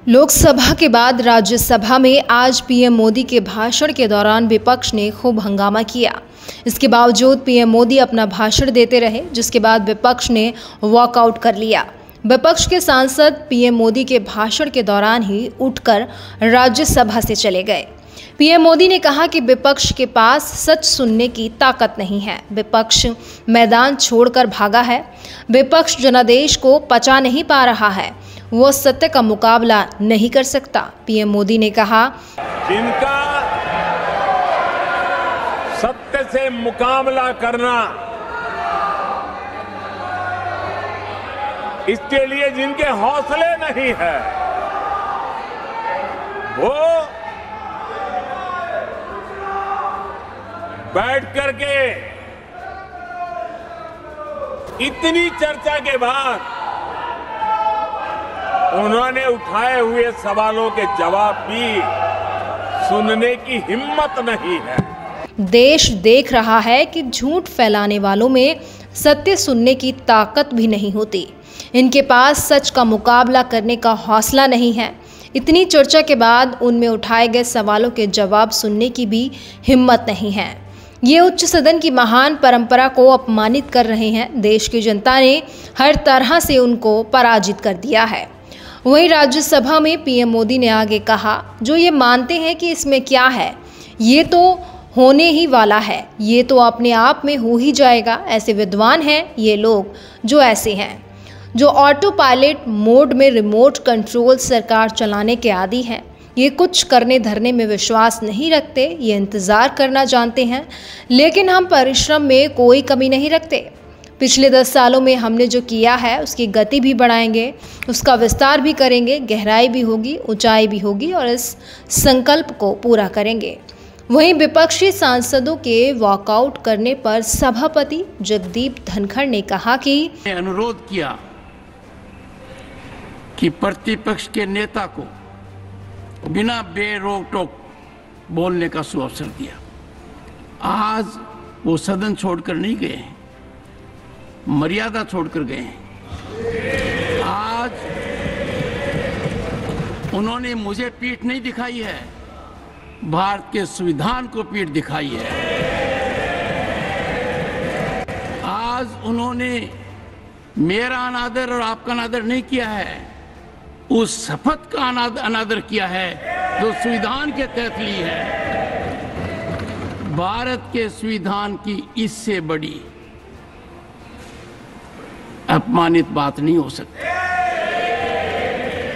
लोकसभा के बाद राज्यसभा में आज पीएम मोदी के भाषण के दौरान विपक्ष ने खूब हंगामा किया। इसके बावजूद पीएम मोदी अपना भाषण देते रहे, जिसके बाद विपक्ष ने वॉकआउट कर लिया। विपक्ष के सांसद पीएम मोदी के भाषण के दौरान ही उठकर राज्यसभा से चले गए। पीएम मोदी ने कहा कि विपक्ष के पास सच सुनने की ताकत नहीं है। विपक्ष मैदान छोड़कर भागा है। विपक्ष जनादेश को पचा नहीं पा रहा है। वो सत्य का मुकाबला नहीं कर सकता। पीएम मोदी ने कहा, जिनका सत्य से मुकाबला करना, इसके लिए जिनके हौसले नहीं है, वो बैठ करके इतनी चर्चा के बाद उन्होंने उठाए हुए सवालों के जवाब भी सुनने की हिम्मत नहीं है। देश देख रहा है कि झूठ फैलाने वालों में सत्य सुनने की ताकत भी नहीं होती। इनके पास सच का मुकाबला करने का हौसला नहीं है। इतनी चर्चा के बाद उनमें उठाए गए सवालों के जवाब सुनने की भी हिम्मत नहीं है। ये उच्च सदन की महान परंपरा को अपमानित कर रहे हैं। देश की जनता ने हर तरह से उनको पराजित कर दिया है। वहीं राज्यसभा में पीएम मोदी ने आगे कहा, जो ये मानते हैं कि इसमें क्या है, ये तो होने ही वाला है, ये तो अपने आप में हो ही जाएगा। ऐसे विद्वान हैं ये लोग जो ऐसे हैं, जो ऑटो पायलट मोड में रिमोट कंट्रोल सरकार चलाने के आदी हैं। ये कुछ करने धरने में विश्वास नहीं रखते, ये इंतज़ार करना जानते हैं, लेकिन हम परिश्रम में कोई कमी नहीं रखते। पिछले 10 सालों में हमने जो किया है उसकी गति भी बढ़ाएंगे, उसका विस्तार भी करेंगे, गहराई भी होगी, ऊंचाई भी होगी और इस संकल्प को पूरा करेंगे। वहीं विपक्षी सांसदों के वॉकआउट करने पर सभापति जगदीप धनखड़ ने कहा कि अनुरोध किया कि प्रतिपक्ष के नेता को बिना बेरोक टोक बोलने का सुअवसर दिया। आज वो सदन छोड़कर नहीं गए हैं, मर्यादा छोड़कर गए हैं। आज उन्होंने मुझे पीठ नहीं दिखाई है, भारत के संविधान को पीठ दिखाई है। आज उन्होंने मेरा अनादर और आपका अनादर नहीं किया है, उस शपथ का अनादर किया है जो संविधान के तहत ली है। भारत के संविधान की इससे बड़ी अपमानित बात नहीं हो सकती।